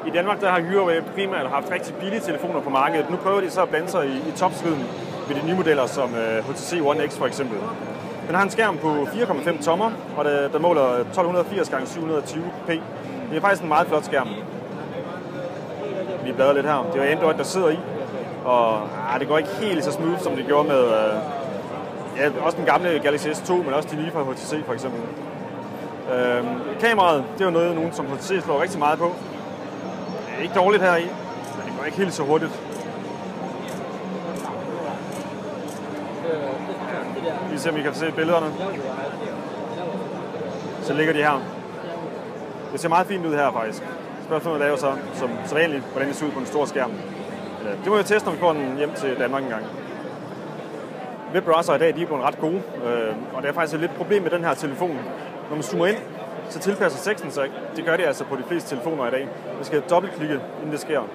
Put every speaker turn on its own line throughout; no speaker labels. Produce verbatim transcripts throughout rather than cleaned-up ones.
I Danmark der har Huawei primært haft rigtig billige telefoner på markedet. Nu prøver de så at blande sig i, i topstriden med de nye modeller som uh, H T C One X for eksempel. Den har en skærm på fire komma fem tommer, og der, der måler tolv firs gange syv hundrede og tyve p. Det er faktisk en meget flot skærm. Vi bladrer lidt her. Det er Android, der sidder i, og ah, det går ikke helt så smooth, som det gjorde med uh, ja, også den gamle Galaxy S to, men også de nye fra H T C for eksempel. Uh, kameraet, det er jo noget, nogen som H T C slår rigtig meget på. Det er ikke dårligt her i, men det går ikke helt så hurtigt. Vi ser, om I kan se billederne. Så ligger de her. Det ser meget fint ud her faktisk. Spørgsmålet er jo så, som, som vanligt, hvordan det ser ud på en stor skærm. Det må jeg teste, når vi får den hjem til Danmark en gang. Webbrowser i dag, de er blevet ret gode, og det er faktisk et lidt problem med den her telefon. Når man zoomer ind, så tilpasser teksten sig ikke. Det gør det altså på de fleste telefoner i dag. Man skal dobbeltklikke, inden det sker.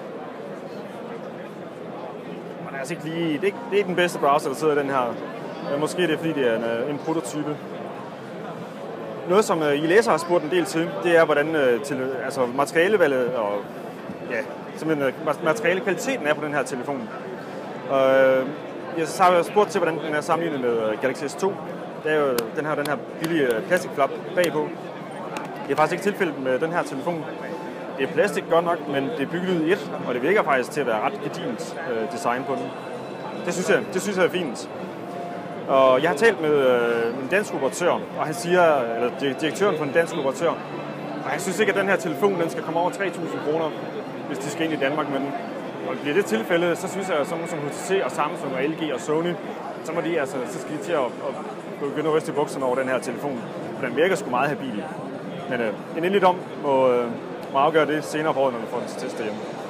Men altså ikke lige, det, er ikke, det er ikke den bedste browser, der sidder i den her. Måske det er, fordi det er en, en prototype. Noget, som I læser har spurgt en del til, det er, hvordan til, altså materialevalget og ja, simpelthen materialekvaliteten er på den her telefon. Og jeg har jo spurgt til, hvordan den er sammenlignet med Galaxy S to. Det er jo den her, den her billige plastikflap bagpå. Det er faktisk ikke tilfældet med den her telefon. Det er plastik godt nok, men det er bygget ud i et, og det virker faktisk til at være ret gedigent design på den. Det synes jeg, det synes jeg er fint. Og jeg har talt med en dansk operatør, og han siger, eller direktøren for en dansk operatør, og han synes ikke, at den her telefon den skal komme over tre tusind kroner, hvis de skal ind i Danmark med den. Og bliver det tilfælde, så synes jeg, at sådan som H T C og Samsung og L G og Sony, så, må de, altså, så skal de til at, at begynde at ryste i bukserne over den her telefon. For den virker sgu meget habil. Men øh, en endelig dom må, øh, må afgøre det senere på året, når vi får den til test hjemme.